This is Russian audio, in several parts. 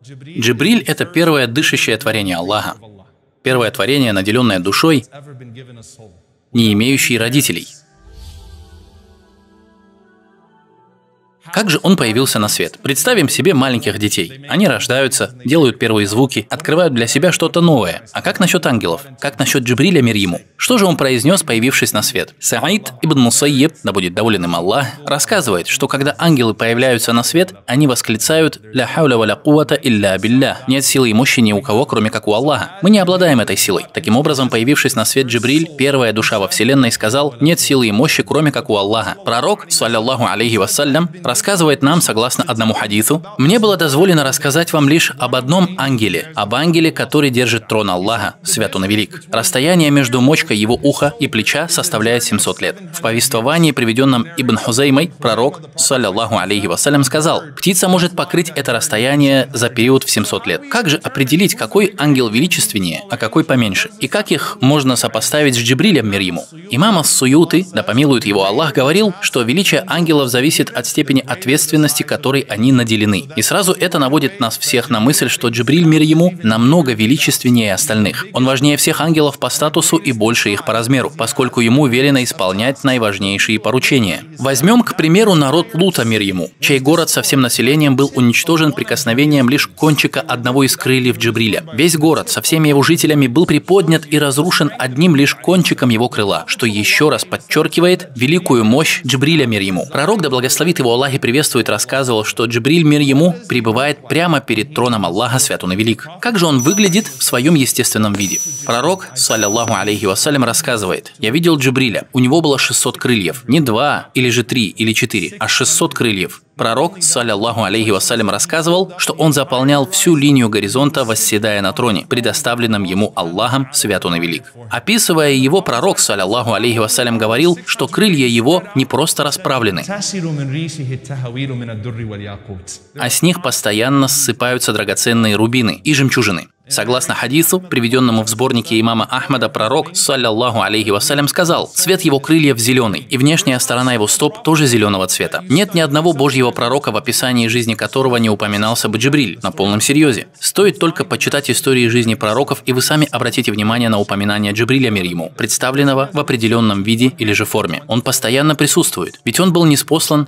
Джибриль – это первое дышащее творение Аллаха. Первое творение, наделенное душой, не имеющее родителей. Как же он появился на свет? Представим себе маленьких детей. Они рождаются, делают первые звуки, открывают для себя что-то новое. А как насчет ангелов? Как насчет Джибриля, мир ему? Что же он произнес, появившись на свет? Саид ибн Мусайиб, да будет доволен им Аллах, рассказывает, что когда ангелы появляются на свет, они восклицают «Ля хауля ва ля куввата илля билля». Нет силы и мощи ни у кого, кроме как у Аллаха. Мы не обладаем этой силой. Таким образом, появившись на свет Джибриль, первая душа во вселенной, сказал «Нет силы и мощи, кроме как у Аллаха». Пророк, саллаллаху алейхи вассалям, рассказывает нам, согласно одному хадису, «Мне было дозволено рассказать вам лишь об одном ангеле, об ангеле, который держит трон Аллаха, свят он и велик. Расстояние между мочкой его уха и плеча составляет 700 лет». В повествовании, приведенном Ибн Хузеймой, пророк, саллаллаху алейхи вассалям, сказал, «Птица может покрыть это расстояние за период в 700 лет». Как же определить, какой ангел величественнее, а какой поменьше? И как их можно сопоставить с Джибрилем, мир ему? Имам ас-Суюти, да помилует его Аллах, говорил, что величие ангелов зависит от степени ответственности, которой они наделены. И сразу это наводит нас всех на мысль, что Джибриль, мир ему, намного величественнее остальных. Он важнее всех ангелов по статусу и больше их по размеру, поскольку ему велено исполнять наиважнейшие поручения. Возьмем, к примеру, народ Лута, мир ему, чей город со всем населением был уничтожен прикосновением лишь кончика одного из крыльев Джибриля. Весь город со всеми его жителями был приподнят и разрушен одним лишь кончиком его крыла, что еще раз подчеркивает великую мощь Джибриля, мир ему. Пророк, да благословит его Аллах и приветствует, рассказывал, что Джибриль, мир ему, пребывает прямо перед троном Аллаха, свят он и велик. Как же он выглядит в своем естественном виде? Пророк, саллаллаху алейхи вассалям, рассказывает, «Я видел Джибриля, у него было 600 крыльев, не 2, или же 3, или 4, а 600 крыльев». Пророк, саллаллаху алейхи вассалям, рассказывал, что он заполнял всю линию горизонта, восседая на троне, предоставленном ему Аллахом, свят он и велик. Описывая его, пророк, саллаллаху алейхи вассалям, говорил, что крылья его не просто расправлены, а с них постоянно ссыпаются драгоценные рубины и жемчужины. Согласно хадису, приведенному в сборнике имама Ахмада, пророк, саллаллаху алейхи вассалям, сказал, цвет его крыльев зеленый, и внешняя сторона его стоп тоже зеленого цвета. Нет ни одного божьего пророка, в описании жизни которого не упоминался бы Джибриль, на полном серьезе. Стоит только почитать истории жизни пророков, и вы сами обратите внимание на упоминание Джибриля, мир ему, представленного в определенном виде или же форме. Он постоянно присутствует, ведь он был ниспослан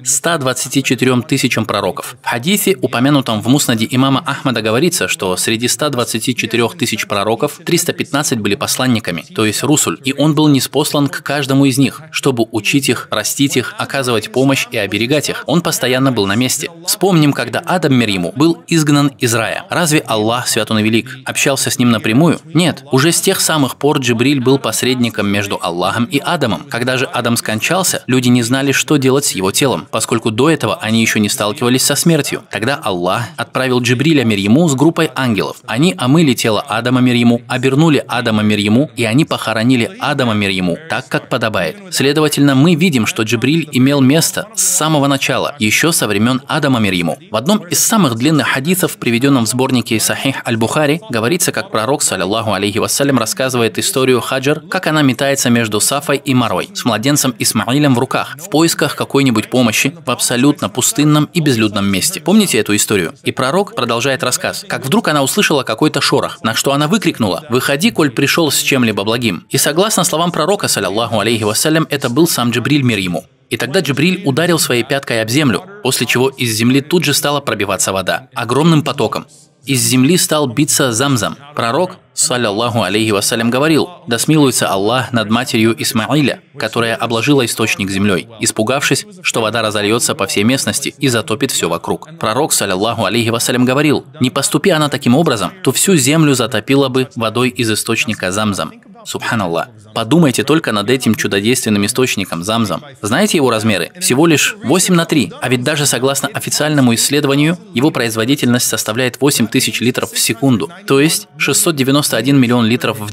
124 тысячам пророков. В хадисе, упомянутом в муснаде имама Ахмада, говорится, что среди 124 тысяч пророков 315 были посланниками, то есть русуль, и он был ниспослан к каждому из них, чтобы учить их, растить их, оказывать помощь и оберегать их. Он постоянно был на месте. Вспомним, когда Адам, мир ему, был изгнан из рая. Разве Аллах, свят он и велик, общался с ним напрямую? Нет. Уже с тех самых пор Джибриль был посредником между Аллахом и Адамом. Когда же Адам скончался, люди не знали, что делать с его телом, поскольку до этого они еще не сталкивались со смертью. Тогда Аллах отправил Джибриля, мир ему, с группой ангелов. Они омыли тело Адама, мир ему, обернули Адама, мир ему, и они похоронили Адама, мир ему, так, как подобает. Следовательно, мы видим, что Джибриль имел место с самого начала, еще со времен Адама, мир ему. В одном из самых длинных хадисов, приведенном в сборнике Сахих аль-Бухари, говорится, как пророк, саллаллаху алейхи вассалям, рассказывает историю Хаджар, как она метается между Сафой и Марой, с младенцем Исмаилем в руках, в поисках какой-нибудь помощи в абсолютно пустынном и безлюдном месте. Помните эту историю? И пророк продолжает рассказ, как вдруг она услышала какой-то шорох, на что она выкрикнула: «Выходи, коль пришел с чем-либо благим». И согласно словам пророка, саллаллаху алейхи вассалям, это был сам Джибриль, мир ему. И тогда Джибриль ударил своей пяткой об землю, после чего из земли тут же стала пробиваться вода, огромным потоком. Из земли стал биться Замзам. Пророк, саллаллаху алейхи вассалям, говорил: «Да смилуется Аллах над матерью Исмаиля, которая обложила источник землей, испугавшись, что вода разольется по всей местности и затопит все вокруг». Пророк, саллаллаху алейхи вассалям, говорил: «Не поступи она таким образом, то всю землю затопила бы водой из источника Замзам». Субханаллах. Подумайте только над этим чудодейственным источником Замзам. Знаете его размеры? Всего лишь 8:3, а ведь даже согласно официальному исследованию, его производительность составляет 8000 литров в секунду, то есть 691 миллион литров в день.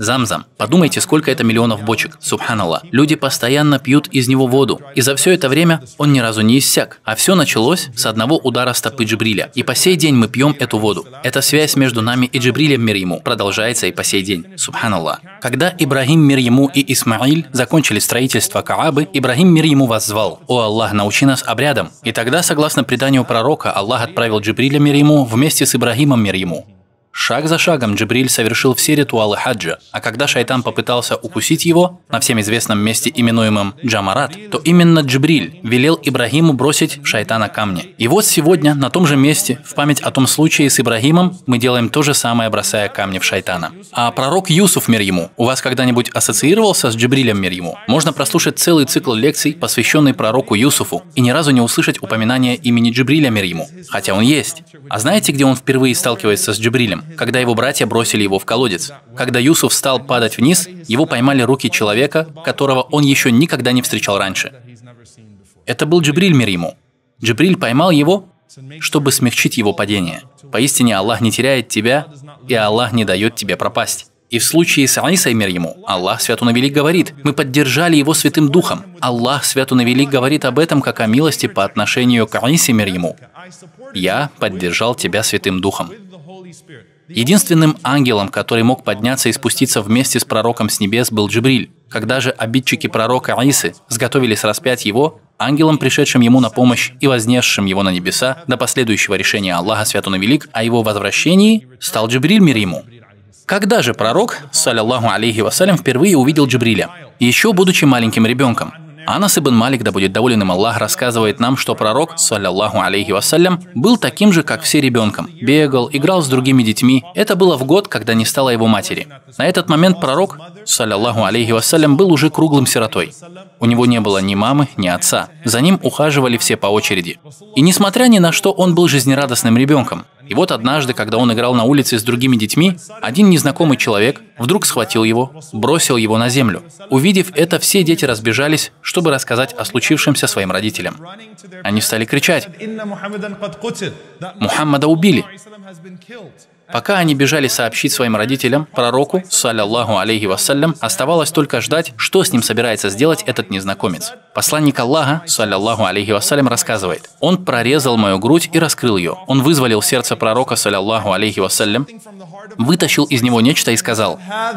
Замзам. Подумайте, сколько это миллионов бочек. Субханаллах. Люди постоянно пьют из него воду. И за все это время он ни разу не иссяк. А все началось с одного удара стопы Джибриля. И по сей день мы пьем эту воду. Эта связь между нами и Джибрилем, мир ему, продолжается и по сей день. Субханаллах. Когда Ибрагим, мир ему, и Исмаиль закончили строительство Каабы, Ибрагим, мир ему, воззвал: «О Аллах, научи нас обрядам». И тогда, согласно преданию пророка, Аллах отправил Джибриля, мир ему, вместе с Ибрагимом, мир ему. Шаг за шагом Джибриль совершил все ритуалы хаджа, а когда шайтан попытался укусить его на всем известном месте, именуемом Джамарат, то именно Джибриль велел Ибрагиму бросить в шайтана камни. И вот сегодня на том же месте, в память о том случае с Ибрагимом, мы делаем то же самое, бросая камни в шайтана. А пророк Юсуф, мир ему, у вас когда-нибудь ассоциировался с Джибрилем, мир ему? Можно прослушать целый цикл лекций, посвященный пророку Юсуфу, и ни разу не услышать упоминания имени Джибриля, мир ему, хотя он есть. А знаете, где он впервые сталкивается с Джибрилем? Когда его братья бросили его в колодец. Когда Юсуф стал падать вниз, его поймали руки человека, которого он еще никогда не встречал раньше. Это был Джибриль, мир ему. Джибриль поймал его, чтобы смягчить его падение. Поистине Аллах не теряет тебя, и Аллах не дает тебе пропасть. И в случае с Аисой, мир ему, Аллах Свят Он и Велик говорит: «Мы поддержали его Святым Духом». Аллах Свят Он и Велик говорит об этом как о милости по отношению к Аисе, мир ему. «Я поддержал тебя Святым Духом». Единственным ангелом, который мог подняться и спуститься вместе с пророком с небес, был Джибриль. Когда же обидчики пророка Аисы сготовились распять его, ангелом, пришедшим ему на помощь и вознесшим его на небеса до последующего решения Аллаха Свят Он и Велик о его возвращении, стал Джибриль, мир ему. Когда же пророк, саллаллаху алейхи вассалям, впервые увидел Джибриля? Еще будучи маленьким ребенком. Анас ибн Малик, да будет доволен им Аллах, рассказывает нам, что пророк, саллаллаху алейхи вассалям, был таким же, как все, ребенком. Бегал, играл с другими детьми. Это было в год, когда не стало его матери. На этот момент пророк, саллаллаху алейхи вассалям, был уже круглым сиротой. У него не было ни мамы, ни отца. За ним ухаживали все по очереди. И несмотря ни на что, он был жизнерадостным ребенком. И вот однажды, когда он играл на улице с другими детьми, один незнакомый человек вдруг схватил его, бросил его на землю. Увидев это, все дети разбежались, чтобы рассказать о случившемся своим родителям. Они стали кричать: «Мухаммада убили!» Пока они бежали сообщить своим родителям, пророку, саллаллаху алейхи вассалям, оставалось только ждать, что с ним собирается сделать этот незнакомец. Посланник Аллаха, саллаллаху алейхи вассалям, рассказывает: «Он прорезал мою грудь и раскрыл ее. Он вызволил сердце пророка, саллаллаху алейхи вассалям, вытащил из него нечто и сказал: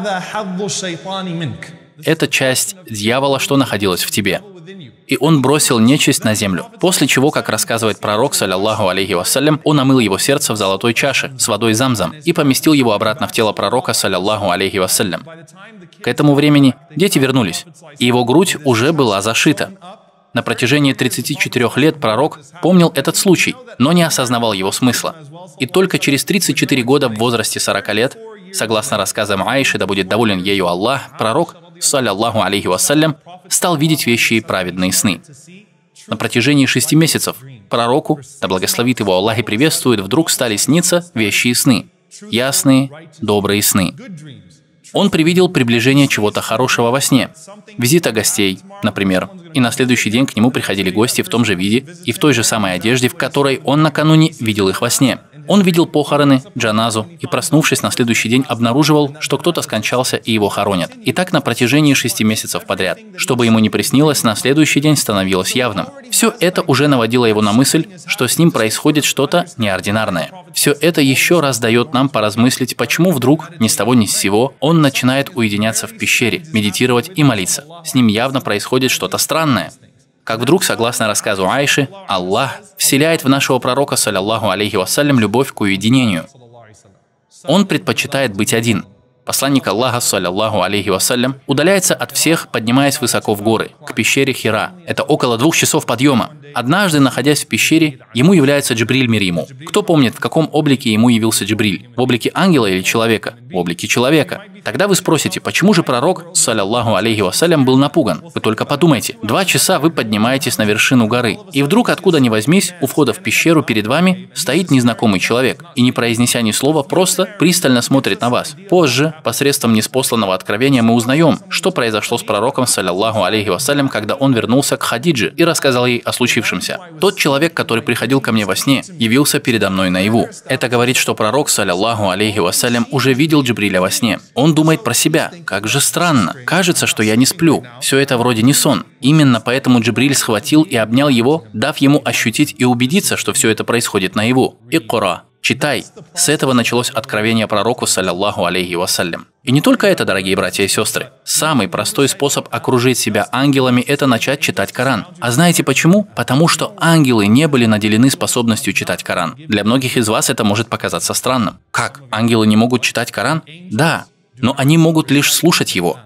«Это часть дьявола, что находилась в тебе». И он бросил нечисть на землю. После чего, как рассказывает пророк, саллаллаху алейхи вассалям, он омыл его сердце в золотой чаше с водой Замзам и поместил его обратно в тело пророка, саллаллаху алейхи вассалям. К этому времени дети вернулись, и его грудь уже была зашита. На протяжении 34 лет пророк помнил этот случай, но не осознавал его смысла. И только через 34 года в возрасте 40 лет, согласно рассказам Аиши, да будет доволен ею Аллах, пророк, саллаллаху алейхи вассалям, стал видеть вещи и праведные сны. На протяжении 6 месяцев пророку, да благословит его Аллах и приветствует, вдруг стали сниться вещи и сны, ясные, добрые сны. Он привидел приближение чего-то хорошего во сне, визита гостей, например, и на следующий день к нему приходили гости в том же виде и в той же самой одежде, в которой он накануне видел их во сне. Он видел похороны, джаназу, и, проснувшись на следующий день, обнаруживал, что кто-то скончался и его хоронят. И так на протяжении 6 месяцев подряд. Чтобы ему не приснилось, на следующий день становилось явным. Все это уже наводило его на мысль, что с ним происходит что-то неординарное. Все это еще раз дает нам поразмыслить, почему вдруг, ни с того ни с сего, он начинает уединяться в пещере, медитировать и молиться. С ним явно происходит что-то странное. Как вдруг, согласно рассказу Аиши, Аллах вселяет в нашего пророка, саллаллаху алейхи вассалям, любовь к уединению. Он предпочитает быть один. Посланник Аллаха, саллаллаху алейхи вассалям, удаляется от всех, поднимаясь высоко в горы, к пещере Хира. Это около 2 часов подъема. Однажды, находясь в пещере, ему является Джибриль, мир ему. Кто помнит, в каком облике ему явился Джибриль? В облике ангела или человека? В облике человека. Тогда вы спросите, почему же пророк, саллаллаху алейхи вассалям, был напуган? Вы только подумайте. 2 часа вы поднимаетесь на вершину горы, и вдруг, откуда ни возьмись, у входа в пещеру перед вами стоит незнакомый человек, и, не произнеся ни слова, просто пристально смотрит на вас. Позже, посредством ниспосланного откровения мы узнаем, что произошло с пророком, саллаллаху алейхи вассалям, когда он вернулся к Хадидже и рассказал ей о случившемся. Тот человек, который приходил ко мне во сне, явился передо мной наяву. Это говорит, что пророк, саллаллаху алейхи вассалям, уже видел Джибриля во сне. Он думает про себя. Как же странно. Кажется, что я не сплю. Все это вроде не сон. Именно поэтому Джибриль схватил и обнял его, дав ему ощутить и убедиться, что все это происходит наяву. Икра. Читай. С этого началось откровение пророку, саллаллаху алейхи вассалям. И не только это, дорогие братья и сестры. Самый простой способ окружить себя ангелами – это начать читать Коран. А знаете почему? Потому что ангелы не были наделены способностью читать Коран. Для многих из вас это может показаться странным. Как? Ангелы не могут читать Коран? Да, но они могут лишь слушать его.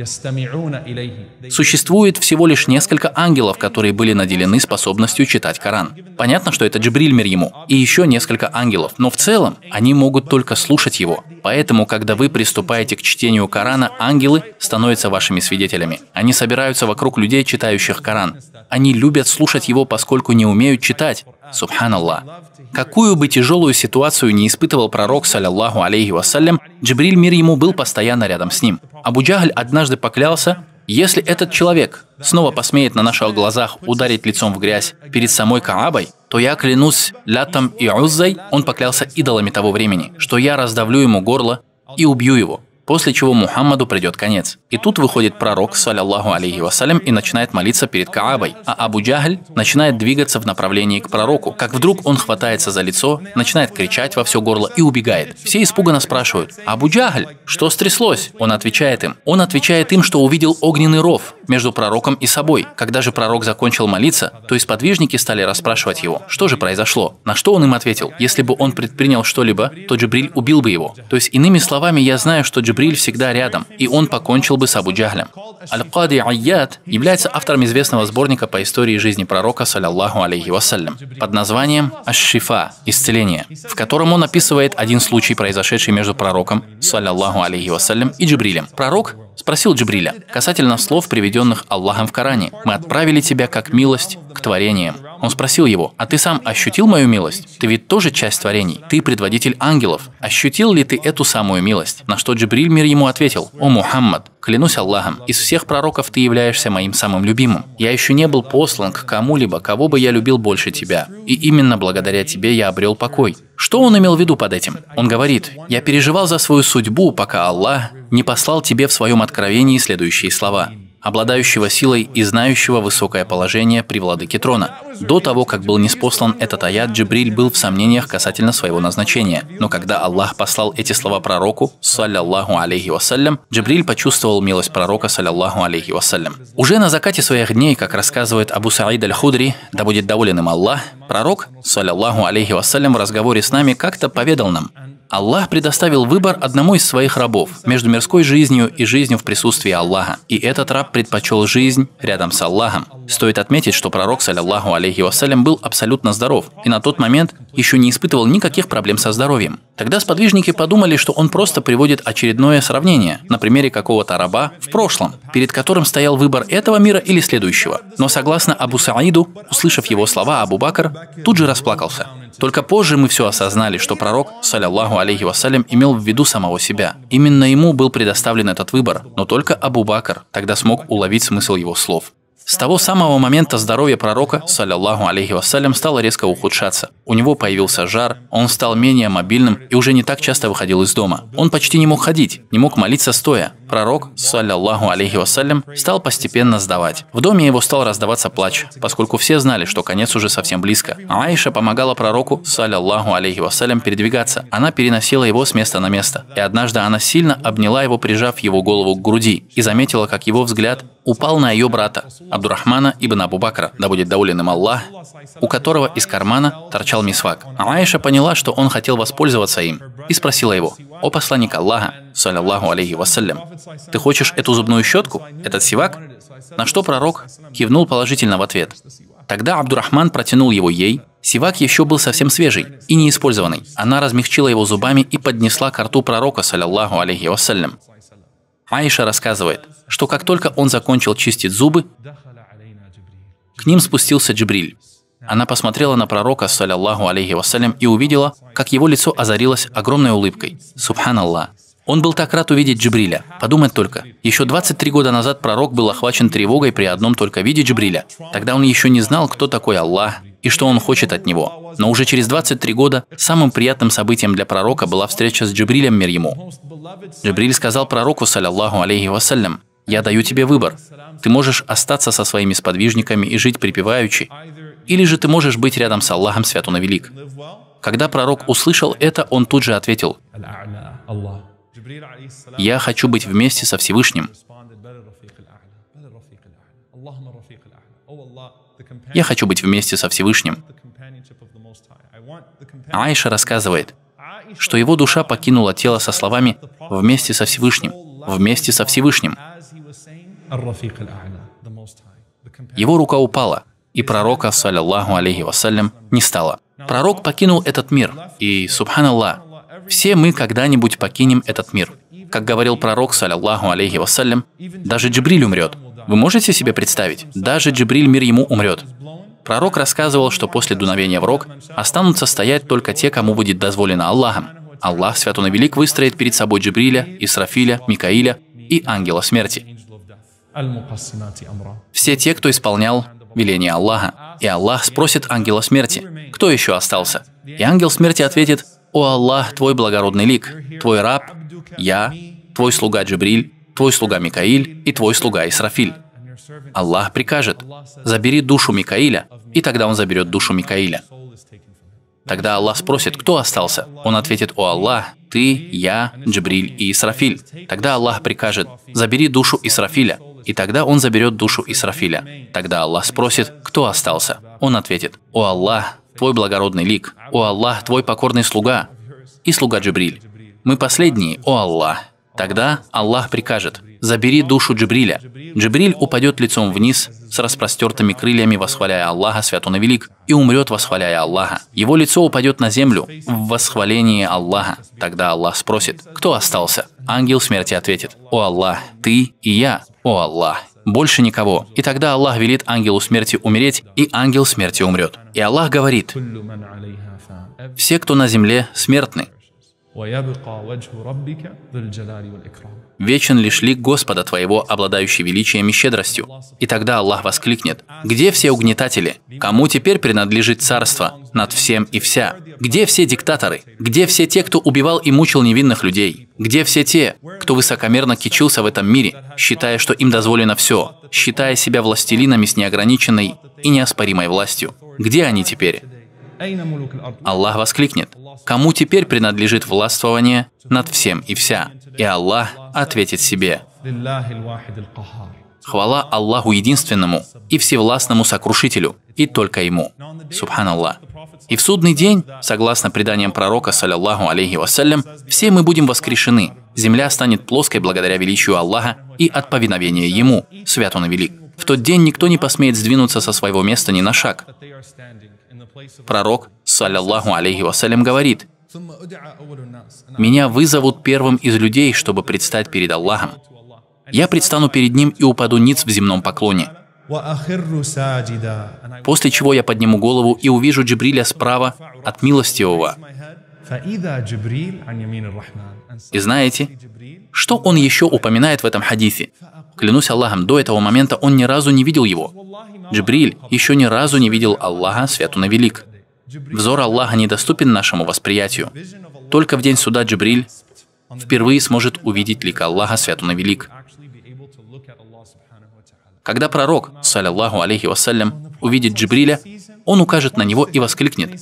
Существует всего лишь несколько ангелов, которые были наделены способностью читать Коран. Понятно, что это Джибриль мир ему, и еще несколько ангелов, но в целом они могут только слушать его. Поэтому, когда вы приступаете к чтению Корана, ангелы становятся вашими свидетелями. Они собираются вокруг людей, читающих Коран. Они любят слушать его, поскольку не умеют читать. Субханаллах. Какую бы тяжелую ситуацию не испытывал пророк, саллаллаху алейхи вассалям, Джибриль мир ему был постоянно рядом с ним. Абу Джахль однажды поклялся, если этот человек снова посмеет на наших глазах ударить лицом в грязь перед самой Каабой, то я клянусь Латом и Уззой, он поклялся идолами того времени, что я раздавлю ему горло и убью его. После чего Мухаммаду придет конец. И тут выходит пророк, саллаллаху алейхи вассалям, и начинает молиться перед Каабой. А Абу Джахль начинает двигаться в направлении к пророку. Как вдруг он хватается за лицо, начинает кричать во все горло и убегает. Все испуганно спрашивают: «Абу Джахль, что стряслось?» Он отвечает им, что увидел огненный ров между пророком и собой. Когда же пророк закончил молиться, то и сподвижники стали расспрашивать его, что же произошло. На что он им ответил: если бы он предпринял что-либо, то Джибриль убил бы его. То есть, иными словами, я знаю, что Джибриль всегда рядом, и он покончил бы с Абу Джахлем. Аль-Кади Айяд является автором известного сборника по истории жизни пророка, саллаллаху алейхи вассалям, под названием «Аш-Шифа» – «Исцеление», в котором он описывает один случай, произошедший между пророком, саллаллаху алейхи вассалям, и Джибрилем. Пророк спросил Джибриля касательно слов, приведенных Аллахом в Коране: «Мы отправили тебя как милость к творениям». Он спросил его: «А ты сам ощутил мою милость? Ты ведь тоже часть творений. Ты предводитель ангелов. Ощутил ли ты эту самую милость?» На что Джибриль мир ему ответил: «О Мухаммад, клянусь Аллахом, из всех пророков ты являешься моим самым любимым. Я еще не был послан к кому-либо, кого бы я любил больше тебя. И именно благодаря тебе я обрел покой». Что он имел в виду под этим? Он говорит: «Я переживал за свою судьбу, пока Аллах не послал тебе в своем откровении следующие слова: обладающего силой и знающего высокое положение при владыке трона». До того, как был ниспослан этот аят, Джибриль был в сомнениях касательно своего назначения. Но когда Аллах послал эти слова пророку, саллаллаху алейхи вассалям, Джибриль почувствовал милость пророка, саллаллаху алейхи вассалям. Уже на закате своих дней, как рассказывает Абу Саид аль-Худри, да будет доволен им Аллах, пророк, саллаллаху алейхи вассалям, в разговоре с нами как-то поведал нам: Аллах предоставил выбор одному из своих рабов между мирской жизнью и жизнью в присутствии Аллаха. И этот раб предпочел жизнь рядом с Аллахом. Стоит отметить, что пророк, саллаллаху алейхи вассалям, был абсолютно здоров и на тот момент еще не испытывал никаких проблем со здоровьем. Тогда сподвижники подумали, что он просто приводит очередное сравнение на примере какого-то раба в прошлом, перед которым стоял выбор этого мира или следующего. Но согласно Абу Саиду, услышав его слова, Абу Бакр тут же расплакался. Только позже мы все осознали, что пророк, саллаллаху алейхи вассалям, имел в виду самого себя. Именно ему был предоставлен этот выбор, но только Абу Бакр тогда смог уловить смысл его слов. С того самого момента здоровье пророка, саллаллаху алейхи вассалям, стало резко ухудшаться. У него появился жар, он стал менее мобильным и уже не так часто выходил из дома. Он почти не мог ходить, не мог молиться стоя. Пророк, саллаллаху алейхи вассалям, стал постепенно сдавать. В доме его стал раздаваться плач, поскольку все знали, что конец уже совсем близко. Аиша помогала пророку, саллаллаху алейхи вассалям, передвигаться. Она переносила его с места на место. И однажды она сильно обняла его, прижав его голову к груди, и заметила, как его взгляд упал на ее брата, Абдурахмана ибн Абу Бакра, да будет доволен им Аллах, у которого из кармана торчал мисвак. Аиша поняла, что он хотел воспользоваться им, и спросила его: «О посланник Аллаха, саллаллаху алейхи вассалям, ты хочешь эту зубную щетку, этот сивак?» На что пророк кивнул положительно в ответ. Тогда Абдурахман протянул его ей. Сивак еще был совсем свежий и неиспользованный. Она размягчила его зубами и поднесла к рту пророка, саллаллаху алейхи вассалям. Аиша рассказывает, что как только он закончил чистить зубы, к ним спустился Джибриль. Она посмотрела на пророка, саллаллаху алейхи вассалям, и увидела, как его лицо озарилось огромной улыбкой. Субханаллах. Он был так рад увидеть Джибриля. Подумать только, еще 23 года назад пророк был охвачен тревогой при одном только виде Джибриля. Тогда он еще не знал, кто такой Аллах и что он хочет от него. Но уже через 23 года самым приятным событием для пророка была встреча с Джибрилем, мир ему. Джибриль сказал пророку, саллаллаху алейхи вассалям: «Я даю тебе выбор. Ты можешь остаться со своими сподвижниками и жить припеваючи, или же ты можешь быть рядом с Аллахом, свят он и велик». Когда пророк услышал это, он тут же ответил: «Я хочу быть вместе со Всевышним. Я хочу быть вместе со Всевышним». Аиша рассказывает, что его душа покинула тело со словами «вместе со Всевышним, вместе со Всевышним». Его рука упала, и пророка, саллаллаху алейхи вассалям, не стало. Пророк покинул этот мир, и, субханаллах, все мы когда-нибудь покинем этот мир. Как говорил пророк, саллаллаху алейхи вассалям, даже Джибриль умрет. Вы можете себе представить? Даже Джибриль, мир ему, умрет. Пророк рассказывал, что после дуновения в рог останутся стоять только те, кому будет дозволено Аллахом. Аллах, свят он и велик, выстроит перед собой Джибриля, Исрафиля, Микаиля и ангела смерти. Все те, кто исполнял веление Аллаха. И Аллах спросит ангела смерти: «Кто еще остался?» И ангел смерти ответит: «О Аллах, твой благородный лик, твой раб, я, твой слуга Джибриль, твой слуга Микаиль и твой слуга Исрафиль». Аллах прикажет: «Забери душу Микаиля», и тогда он заберет душу Микаиля. Тогда Аллах спросит: «Кто остался?» Он ответит: «О Аллах, ты, я, Джибриль и Исрафиль». Тогда Аллах прикажет: «Забери душу Исрафиля», и тогда он заберет душу Исрафиля. Тогда Аллах спросит: «Кто остался?» Он ответит: «О Аллах, твой благородный лик, о Аллах, твой покорный слуга и слуга Джибриль. Мы последние, о Аллах». Тогда Аллах прикажет: «Забери душу Джибриля». Джибриль упадет лицом вниз с распростертыми крыльями, восхваляя Аллаха, свят он и велик, и умрет, восхваляя Аллаха. Его лицо упадет на землю в восхвалении Аллаха. Тогда Аллах спросит: «Кто остался?» Ангел смерти ответит: «О Аллах, ты и я, о Аллах, больше никого». И тогда Аллах велит ангелу смерти умереть, и ангел смерти умрет. И Аллах говорит: «Все, кто на земле, смертны. Вечен лишь лик Господа твоего, обладающий величием и щедростью». И тогда Аллах воскликнет: «Где все угнетатели? Кому теперь принадлежит царство над всем и вся? Где все диктаторы? Где все те, кто убивал и мучил невинных людей? Где все те, кто высокомерно кичился в этом мире, считая, что им дозволено все, считая себя властелинами с неограниченной и неоспоримой властью? Где они теперь?» Аллах воскликнет: «Кому теперь принадлежит властвование над всем и вся?» И Аллах ответит себе: «Хвала Аллаху единственному и всевластному сокрушителю, и только Ему». Субханаллах. И в судный день, согласно преданиям пророка, саллаллаху алейхи вассалям, все мы будем воскрешены. Земля станет плоской благодаря величию Аллаха и от повиновения Ему, свят он и велик. В тот день никто не посмеет сдвинуться со своего места ни на шаг. Пророк, саллаллаху алейхи вассалям, говорит: «Меня вызовут первым из людей, чтобы предстать перед Аллахом. Я предстану перед Ним и упаду ниц в земном поклоне. После чего я подниму голову и увижу Джибриля справа от милостивого». И знаете, что он еще упоминает в этом хадисе? Клянусь Аллахом, до этого момента он ни разу не видел его. Джибриль еще ни разу не видел Аллаха, свят он и велик. Взор Аллаха недоступен нашему восприятию. Только в день суда Джибриль впервые сможет увидеть лик Аллаха, свят он и велик. Когда пророк, саллаллаху алейхи вассалям, увидит Джибриля, он укажет на него и воскликнет: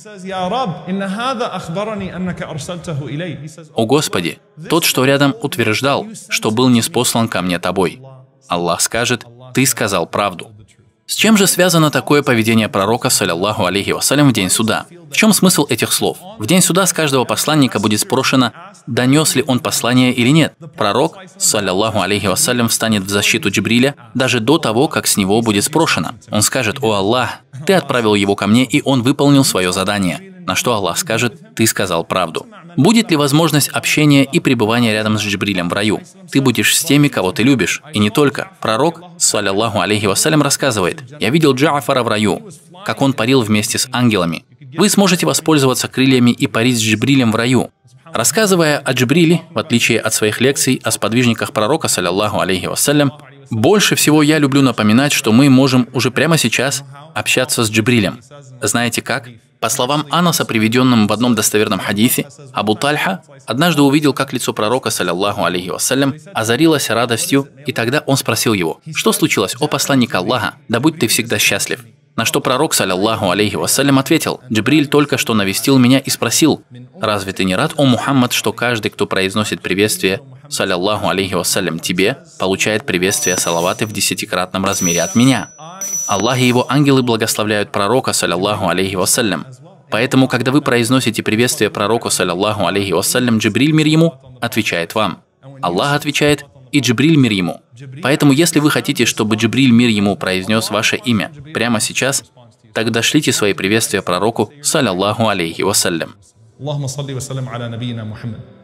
«О Господи, тот, что рядом, утверждал, что был ниспослан ко мне Тобой». Аллах скажет: «Ты сказал правду». С чем же связано такое поведение пророка, саллаллаху алейхи вассалям, в день суда? В чем смысл этих слов? В день суда с каждого посланника будет спрошено, донес ли он послание или нет. Пророк, саллаллаху алейхи вассалям, встанет в защиту Джибриля даже до того, как с него будет спрошено. Он скажет: «О Аллах, Ты отправил его ко мне, и он выполнил свое задание». На что Аллах скажет: «Ты сказал правду». Будет ли возможность общения и пребывания рядом с Джибрилем в раю? Ты будешь с теми, кого ты любишь. И не только. Пророк, саллаллаху алейхи вассалям, рассказывает: «Я видел Джа'фара в раю, как он парил вместе с ангелами». Вы сможете воспользоваться крыльями и парить с Джибрилем в раю. Рассказывая о Джибриле, в отличие от своих лекций о сподвижниках пророка, саллаллаху алейхи вассалям, больше всего я люблю напоминать, что мы можем уже прямо сейчас общаться с Джибрилем. Знаете как? По словам Анаса, приведенным в одном достоверном хадисе, Абу Тальха однажды увидел, как лицо пророка, саллаллаху алейхи вассалям, озарилось радостью, и тогда он спросил его: «Что случилось, о посланник Аллаха? Да будь ты всегда счастлив». На что пророк, саллаллаху алейхи вассалям, ответил: «Джибриль только что навестил меня и спросил: разве ты не рад, о Мухаммад, что каждый, кто произносит приветствие, саллаллаху алейхи вассалям, тебе, получает приветствие салаваты в 10-кратном размере от меня? Аллах и его ангелы благословляют пророка, саллаллаху алейхи вассалям. Поэтому, когда вы произносите приветствие пророку, саллаллаху алейхи вассалям, Джибриль, мир ему, отвечает вам. Аллах отвечает, и Джибриль, мир ему. Поэтому, если вы хотите, чтобы Джибриль, мир ему, произнес ваше имя прямо сейчас, тогда шлите свои приветствия пророку, саллаллаху алейхи вассалям».